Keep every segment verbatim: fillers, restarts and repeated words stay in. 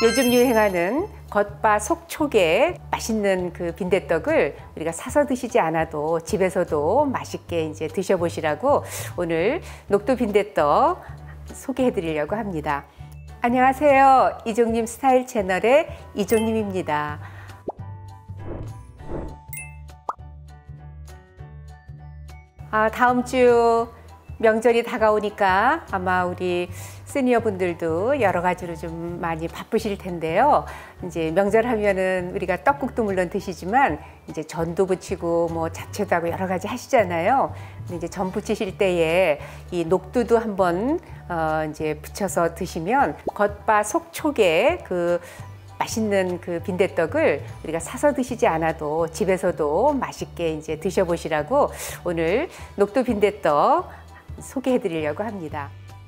요즘 유행하는 겉바 속촉의 맛있는 그 빈대떡을 우리가 사서 드시지 않아도 집에서도 맛있게 이제 드셔보시라고 오늘 녹두 빈대떡 소개해 드리려고 합니다. 안녕하세요. 이종님 스타일 채널의 이종님입니다. 아, 다음 주 명절이 다가오니까 아마 우리 시니어 분들도 여러 가지로 좀 많이 바쁘실 텐데요. 이제 명절 하면은 우리가 떡국도 물론 드시지만 이제 전도 부치고 뭐 잡채도 하고 여러 가지 하시잖아요. 근데 이제 전 부치실 때에 이 녹두도 한번 어 이제 부쳐서 드시면 겉바 속촉의 그 맛있는 그 빈대떡을 우리가 사서 드시지 않아도 집에서도 맛있게 이제 드셔보시라고 오늘 녹두 빈대떡 소개해 드리려고 합니다.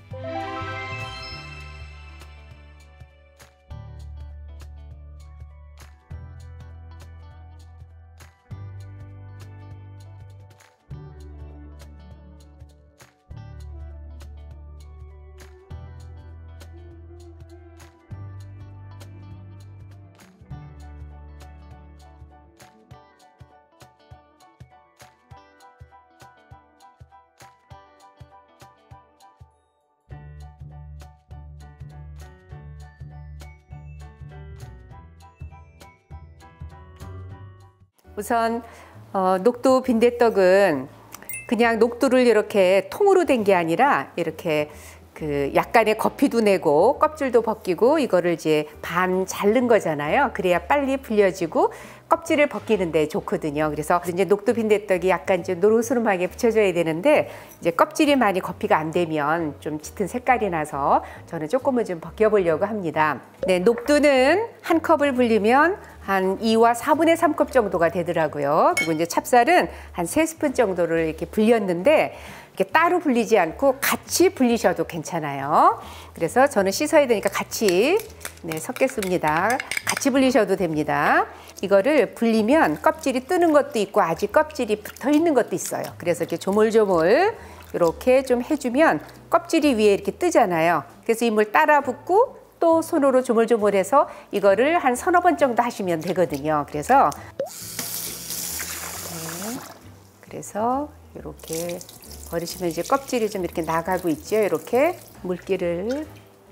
우선 어, 녹두 빈대떡은 그냥 녹두를 이렇게 통으로 된 게 아니라 이렇게 그 약간의 거피도 내고 껍질도 벗기고 이거를 이제 반 자른 거잖아요. 그래야 빨리 불려지고 껍질을 벗기는데 좋거든요. 그래서 이제 녹두 빈대떡이 약간 이제 노릇노릇하게 부쳐져야 되는데 이제 껍질이 많이 거피가 안 되면 좀 짙은 색깔이 나서 저는 조금은 좀 벗겨보려고 합니다. 네, 녹두는 한 컵을 불리면 한 이와 사분의 삼 컵 정도가 되더라고요. 그리고 이제 찹쌀은 한 세 스푼 정도를 이렇게 불렸는데 이렇게 따로 불리지 않고 같이 불리셔도 괜찮아요. 그래서 저는 씻어야 되니까 같이 네, 섞겠습니다. 같이 불리셔도 됩니다. 이거를 불리면 껍질이 뜨는 것도 있고 아직 껍질이 붙어 있는 것도 있어요. 그래서 이렇게 조물조물 이렇게 좀 해주면 껍질이 위에 이렇게 뜨잖아요. 그래서 이 물 따라 붓고 또 손으로 조물조물해서 이거를 한 서너 번 정도 하시면 되거든요. 그래서 네, 그래서 이렇게 버리시면 이제 껍질이 좀 이렇게 나가고 있죠. 이렇게 물기를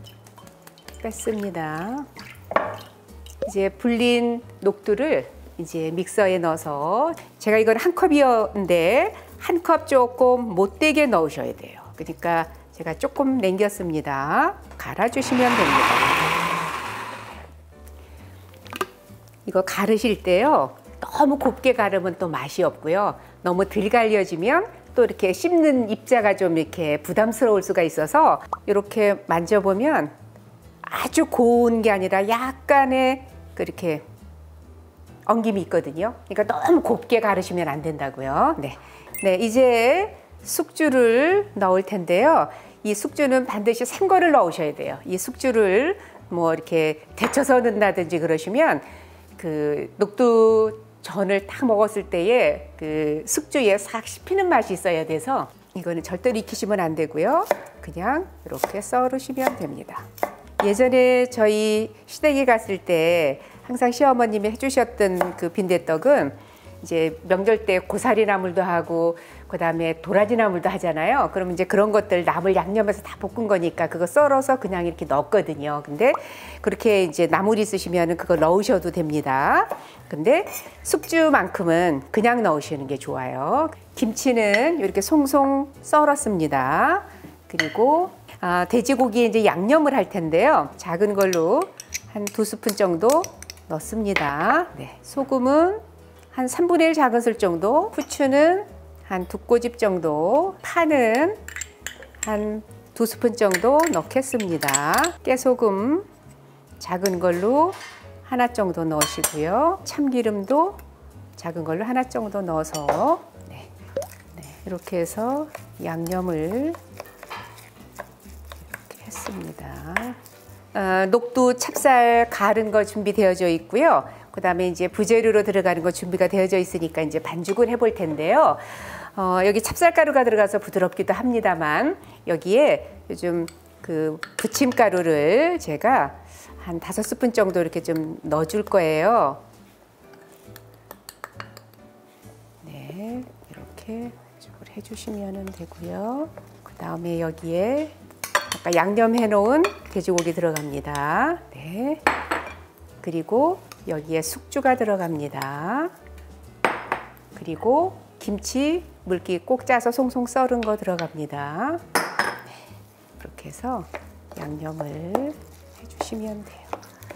뺐습니다. 이제 불린 녹두를 이제 믹서에 넣어서 제가 이건 한 컵이었는데 한 컵 조금 못되게 넣으셔야 돼요. 그러니까 제가 조금 남겼습니다. 갈아주시면 됩니다. 이거 가르실 때요. 너무 곱게 가르면 또 맛이 없고요. 너무 덜 갈려지면 또 이렇게 씹는 입자가 좀 이렇게 부담스러울 수가 있어서 이렇게 만져보면 아주 고운 게 아니라 약간의 그렇게 엉김이 있거든요. 그러니까 너무 곱게 가르시면 안 된다고요. 네, 네, 이제 숙주를 넣을 텐데요. 이 숙주는 반드시 생거를 넣으셔야 돼요. 이 숙주를 뭐 이렇게 데쳐서 넣는다든지 그러시면 그 녹두 전을 딱 먹었을 때에 그 숙주에 싹 씹히는 맛이 있어야 돼서 이거는 절대로 익히시면 안 되고요. 그냥 이렇게 썰으시면 됩니다. 예전에 저희 시댁에 갔을 때 항상 시어머님이 해주셨던 그 빈대떡은 이제 명절 때 고사리 나물도 하고 그 다음에 도라지 나물도 하잖아요. 그러면 이제 그런 것들 나물 양념해서 다 볶은 거니까 그거 썰어서 그냥 이렇게 넣었거든요. 근데 그렇게 이제 나물 있으시면 그거 넣으셔도 됩니다. 근데 숙주만큼은 그냥 넣으시는 게 좋아요. 김치는 이렇게 송송 썰었습니다. 그리고 아, 돼지고기에 이제 양념을 할 텐데요. 작은 걸로 한 두 스푼 정도 넣습니다. 네, 소금은 한 삼분의 일 작은술 정도, 후추는 한 두 꼬집 정도, 파는 한 두 스푼 정도 넣겠습니다. 깨소금 작은 걸로 하나 정도 넣으시고요. 참기름도 작은 걸로 하나 정도 넣어서 네, 네, 이렇게 해서 양념을 이렇게 했습니다. 어, 녹두 찹쌀 갈은 거 준비되어져 있고요. 그 다음에 이제 부재료로 들어가는 거 준비가 되어져 있으니까 이제 반죽을 해볼 텐데요. 어, 여기 찹쌀가루가 들어가서 부드럽기도 합니다만 여기에 요즘 그 부침가루를 제가 한 다섯 스푼 정도 이렇게 좀 넣어줄 거예요. 네, 이렇게 이쪽으로 해주시면 되고요. 그 다음에 여기에 아까 양념해 놓은 돼지고기 들어갑니다. 네. 그리고 여기에 숙주가 들어갑니다. 그리고 김치 물기 꼭 짜서 송송 썰은 거 들어갑니다. 네. 이렇게 해서 양념을 해주시면 돼요.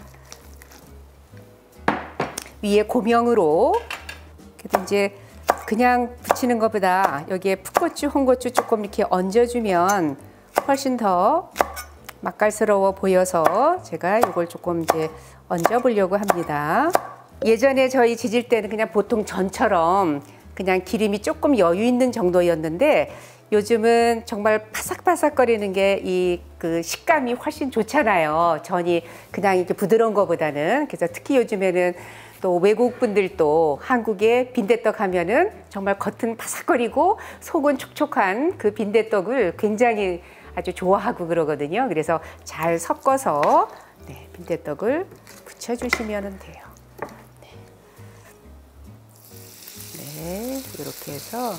위에 고명으로 그래도 이제 그냥 부치는 것보다 여기에 풋고추, 홍고추 조금 이렇게 얹어주면 훨씬 더 맛깔스러워 보여서 제가 이걸 조금 이제 얹어 보려고 합니다. 예전에 저희 지질 때는 그냥 보통 전처럼 그냥 기름이 조금 여유 있는 정도였는데 요즘은 정말 바삭바삭거리는 게 이 그 식감이 훨씬 좋잖아요. 전이 그냥 이렇게 부드러운 것보다는. 그래서 특히 요즘에는 또 외국 분들도 한국에 빈대떡 하면은 정말 겉은 바삭거리고 속은 촉촉한 그 빈대떡을 굉장히 아주 좋아하고 그러거든요. 그래서 잘 섞어서 네, 빈대떡을 부쳐주시면 돼요. 네. 네, 이렇게 해서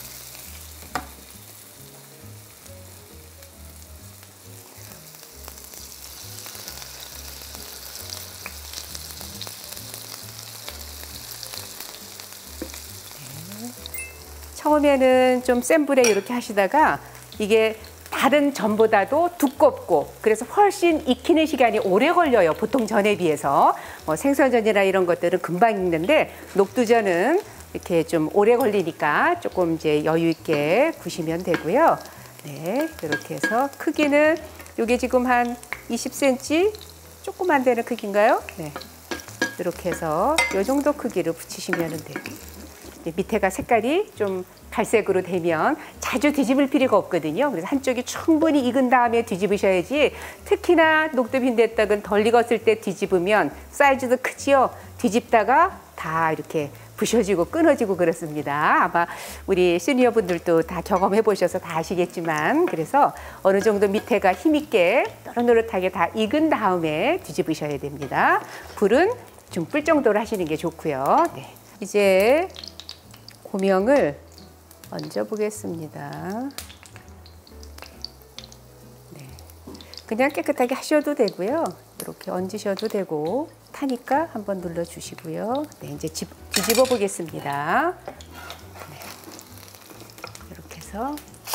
처음에는 좀 센 불에 이렇게 하시다가 이게 다른 전보다도 두껍고 그래서 훨씬 익히는 시간이 오래 걸려요. 보통 전에 비해서. 뭐 생선전이나 이런 것들은 금방 익는데 녹두전은 이렇게 좀 오래 걸리니까 조금 이제 여유 있게 구시면 되고요. 네, 이렇게 해서 크기는 이게 지금 한 이십 센티미터 조금 안 되는 크기인가요? 네, 이렇게 해서 이 정도 크기로 붙이시면 돼요. 밑에가 색깔이 좀 갈색으로 되면 자주 뒤집을 필요가 없거든요. 그래서 한쪽이 충분히 익은 다음에 뒤집으셔야지. 특히나 녹두 빈대떡은 덜 익었을 때 뒤집으면 사이즈도 크지요. 뒤집다가 다 이렇게 부셔지고 끊어지고 그렇습니다. 아마 우리 시니어 분들도 다 경험해 보셔서 다 아시겠지만 그래서 어느 정도 밑에가 힘있게 노릇노릇하게 다 익은 다음에 뒤집으셔야 됩니다. 불은 중불 정도로 하시는 게 좋고요. 네. 이제 고명을 얹어 보겠습니다. 네. 그냥 깨끗하게 하셔도 되고요. 이렇게 얹으셔도 되고 타니까 한번 눌러 주시고요. 네, 이제 집, 뒤집어 보겠습니다. 네. 이렇게 해서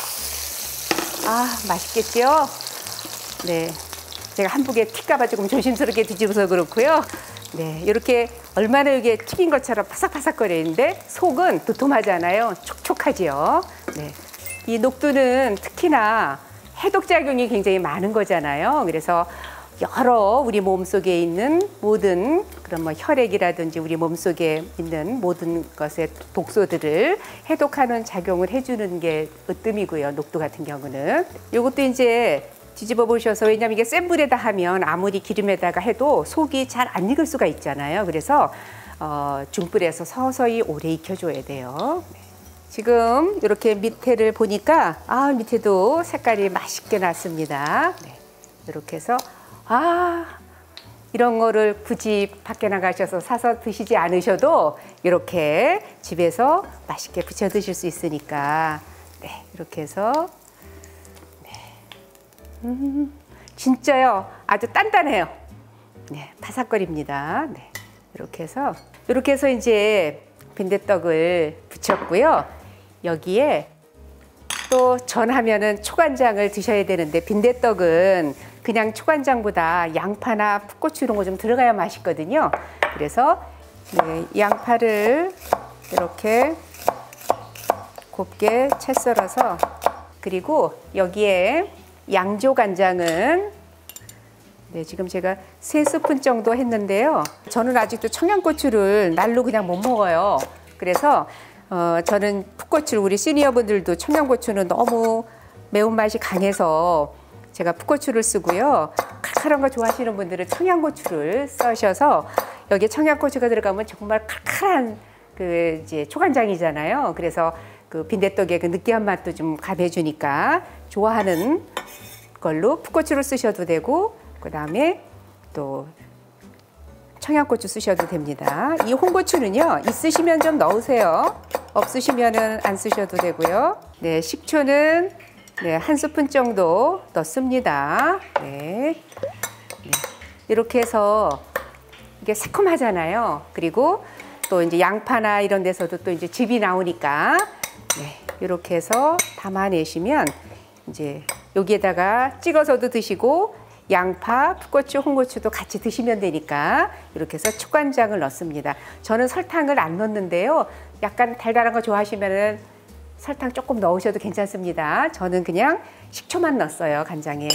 아, 맛있겠죠? 네. 제가 한복에 튈까봐 조금 조심스럽게 뒤집어서 그렇고요. 네, 이렇게 얼마나 이게 튀긴 것처럼 바삭바삭거리는데 속은 도톰하잖아요. 촉촉하지요. 네, 이 녹두는 특히나 해독작용이 굉장히 많은 거잖아요. 그래서 여러 우리 몸속에 있는 모든 그런 뭐 혈액이라든지 우리 몸속에 있는 모든 것의 독소들을 해독하는 작용을 해주는 게 으뜸이고요. 녹두 같은 경우는. 이것도 이제 뒤집어 보셔서 왜냐하면 이게 센 불에다 하면 아무리 기름에다가 해도 속이 잘 안 익을 수가 있잖아요. 그래서 어, 중불에서 서서히 오래 익혀줘야 돼요. 네. 지금 이렇게 밑에를 보니까 아 밑에도 색깔이 맛있게 났습니다. 네. 이렇게 해서 아 이런 거를 굳이 밖에 나가셔서 사서 드시지 않으셔도 이렇게 집에서 맛있게 부쳐 드실 수 있으니까 네, 이렇게 해서 음, 진짜요. 아주 단단해요. 네, 바삭거립니다. 네, 이렇게 해서 이렇게 해서 이제 빈대떡을 부쳤고요. 여기에 또 전하면은 초간장을 드셔야 되는데 빈대떡은 그냥 초간장보다 양파나 풋고추 이런 거 좀 들어가야 맛있거든요. 그래서 네, 양파를 이렇게 곱게 채 썰어서 그리고 여기에 양조간장은 네, 지금 제가 세 스푼 정도 했는데요. 저는 아직도 청양고추를 날로 그냥 못 먹어요. 그래서 어, 저는 풋고추를 우리 시니어분들도 청양고추는 너무 매운맛이 강해서 제가 풋고추를 쓰고요. 칼칼한 거 좋아하시는 분들은 청양고추를 써셔서 여기에 청양고추가 들어가면 정말 칼칼한 그 이제 초간장이잖아요. 그래서 그 빈대떡의 그 느끼한 맛도 좀 가해주니까 좋아하는 걸로 풋고추를 쓰셔도 되고 그 다음에 또 청양고추 쓰셔도 됩니다. 이 홍고추는요, 있으시면 좀 넣으세요. 없으시면은 안 쓰셔도 되고요. 네, 식초는 네, 한 스푼 정도 넣습니다. 네. 네. 이렇게 해서 이게 새콤하잖아요. 그리고 또 이제 양파나 이런 데서도 또 이제 즙이 나오니까 네, 이렇게 해서 담아내시면 이제 여기에다가 찍어서도 드시고 양파, 풋고추, 홍고추도 같이 드시면 되니까 이렇게 해서 축간장을 넣습니다. 저는 설탕을 안 넣는데요. 약간 달달한 거 좋아하시면은 설탕 조금 넣으셔도 괜찮습니다. 저는 그냥 식초만 넣었어요, 간장에.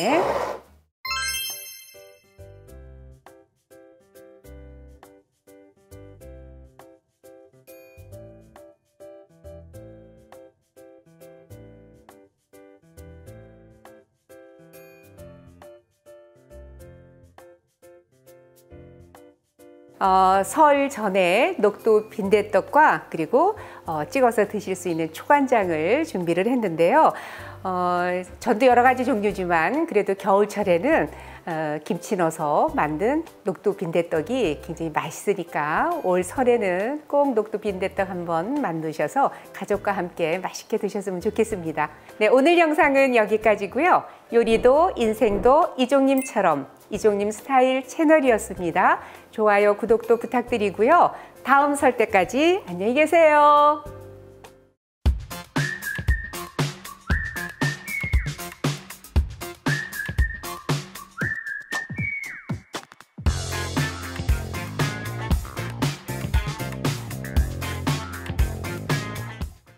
어, 설 전에 녹두 빈대떡과 그리고 어, 찍어서 드실 수 있는 초간장을 준비를 했는데요. 어, 전도 여러 가지 종류지만 그래도 겨울철에는 어, 김치 넣어서 만든 녹두 빈대떡이 굉장히 맛있으니까 올 설에는 꼭 녹두 빈대떡 한번 만드셔서 가족과 함께 맛있게 드셨으면 좋겠습니다. 네, 오늘 영상은 여기까지고요. 요리도 인생도 이종님처럼 이종님 스타일 채널이었습니다. 좋아요, 구독도 부탁드리고요. 다음 설 때까지 안녕히 계세요.